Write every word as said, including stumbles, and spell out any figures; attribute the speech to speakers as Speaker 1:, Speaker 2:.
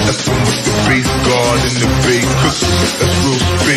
Speaker 1: F M with the bass guard and the bass cookie. That's real spit.